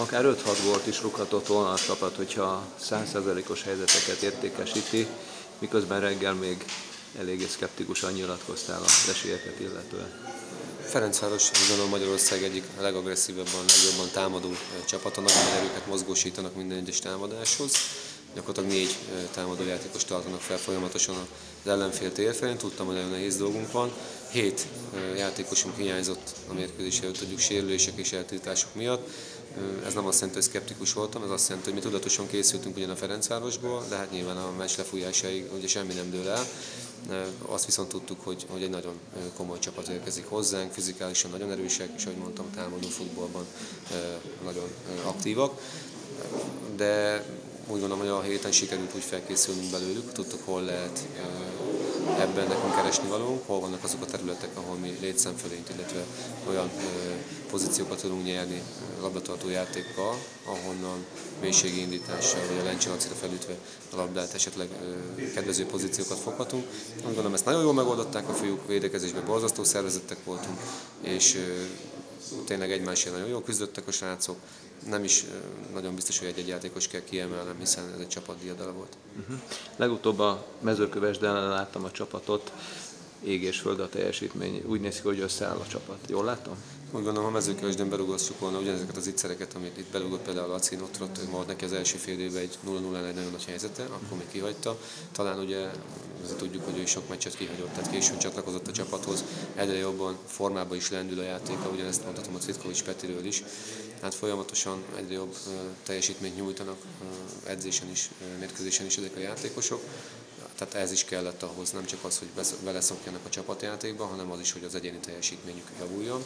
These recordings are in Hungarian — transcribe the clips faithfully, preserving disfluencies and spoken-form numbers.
Akár öt-hat gólt is rúghatott volna a csapat, hogyha száz százalékos helyzeteket értékesíti, miközben reggel még eléggé szkeptikusan nyilatkoztál az esélyeket illetően. Ferencváros, úgy gondolom, Magyarország egyik legagresszívebben, legjobban támadó csapata, nagyon nagy erőket mozgósítanak minden egyes támadáshoz. Gyakorlatilag négy támadójátékost tartanak fel folyamatosan az ellenfél térfelén. Tudtam, hogy nagyon nehéz dolgunk van. Hét játékosunk hiányzott a mérkőzés előtt, tudjuk, sérülések és eltiltások miatt. Ez nem azt jelenti, hogy szkeptikus voltam, ez azt jelenti, hogy mi tudatosan készültünk ugyan a Ferencvárosból, de hát nyilván a meccs lefújásáig ugye semmi nem dől el. Azt viszont tudtuk, hogy, hogy egy nagyon komoly csapat érkezik hozzánk, fizikálisan nagyon erősek, és ahogy mondtam, támadó futballban nagyon aktívak. De úgy gondolom, hogy a héten sikerült úgy felkészülnünk belőlük, tudtuk, hol lehet ebben nekünk keresni valónk, hol vannak azok a területek, ahol mi létszámfölényt, illetve olyan pozíciókat tudunk nyerni labdatartó játékkal, ahonnan mélységi indítással, vagy a Lencse Lacira felütve a labdát esetleg kedvező pozíciókat foghatunk. Úgy gondolom, ezt nagyon jól megoldották a fiúk, védekezésben borzasztó szervezettek voltunk, és tényleg egymásért nagyon jól küzdöttek a srácok. Nem is nagyon biztos, hogy egy-egy játékos kell kiemelnem, hiszen ez egy csapat diadala volt. Uh-huh. Legutóbb a Mezőkövesden láttam a csapatot, ég és föld a teljesítmény. Úgy néz ki, hogy összeáll a csapat. Jól látom? Úgy gondolom, ha Mezőkövesden berugasztjuk volna ugyanezeket az ittszereket, amit itt berugott például a Laci, ott volt volt neki az első fél évben egy nulla nulla egy nagyon nagy helyzete, akkor még kihagyta. Talán ugye tudjuk, hogy ő sok meccset kihagyott, tehát későn csatlakozott a csapathoz, egyre jobban formában is lendül a játéka, ugyanezt mondhatom a Cvitkovics Petiről is. Hát folyamatosan egyre jobb teljesítményt nyújtanak edzésen is, mérkőzésen is ezek a játékosok. Tehát ez is kellett ahhoz, nem csak az, hogy beleszokjanak a csapatjátékba, hanem az is, hogy az egyéni teljesítményük javuljon.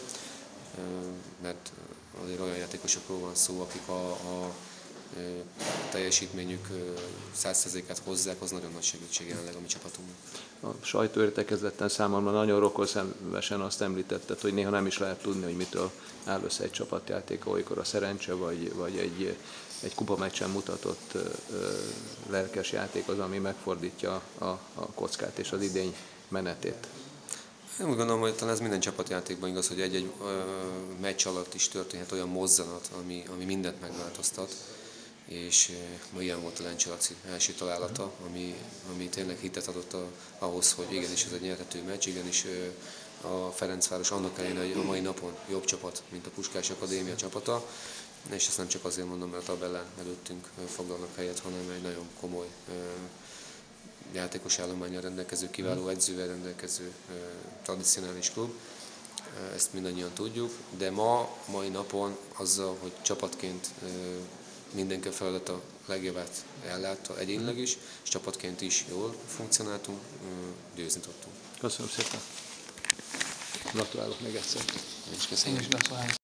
Mert azért olyan játékosokról van szó, akik a, a teljesítményük száz százalékát hozzák, az nagyon nagy segítség jelenleg a mi csapatunknak. A sajtóértekezleten számomra nagyon rokonszenvesen azt említetted, hogy néha nem is lehet tudni, hogy mitől áll össze egy csapatjáték, olykor a szerencse, vagy, vagy egy, egy kupameccsen mutatott ö, lelkes játék az, ami megfordítja a, a kockát és az idény menetét. Én úgy gondolom, hogy talán ez minden csapatjátékban igaz, hogy egy-egy meccs alatt is történhet olyan mozzanat, ami, ami mindent megváltoztat. És ma ilyen volt a Lencse Laci első találata, ami, ami tényleg hitet adott a, ahhoz, hogy igenis ez egy nyerhető meccs, igenis a Ferencváros annak ellenére, hogy a mai napon jobb csapat, mint a Puskás Akadémia csapata, és ezt nem csak azért mondom, mert a tabellán előttünk foglalnak helyet, hanem egy nagyon komoly játékos állománnyal rendelkező, kiváló edzővel rendelkező tradicionális klub. Ezt mindannyian tudjuk, de ma, mai napon azzal, hogy csapatként mindenki a feladata legjobbát ellátta egyénileg is, és csapatként is jól funkcionáltunk, győzni tudtunk. Köszönöm szépen. Gratulálok még egyszer. Én is köszönöm.